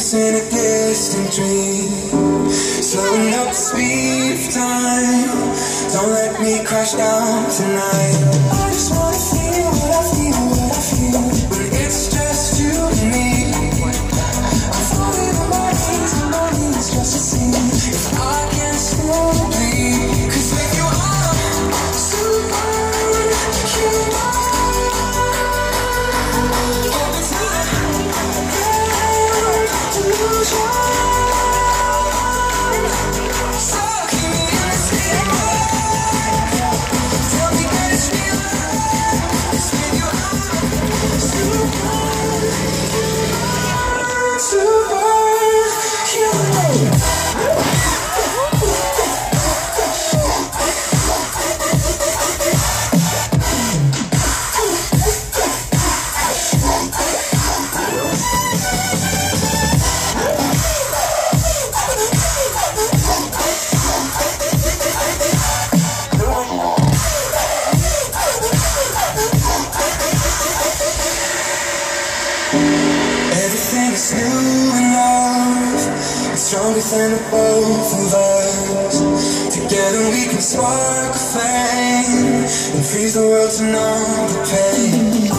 Peace in a distant dream, slowing up the speed of time. Don't let me crash down tonight. I just wanna feel what I feel, what I feel when it's just you and me. I'm falling on my knees just to see if I can still bleed. 'Cause with you I'm superhuman. All the time, delusion. So keep me in the state of mind. Tell me that it's real. It's with you I'm superhuman. Everything is new in love, it's stronger than the both of us. Together we can spark a flame and freeze the world to numb the pain.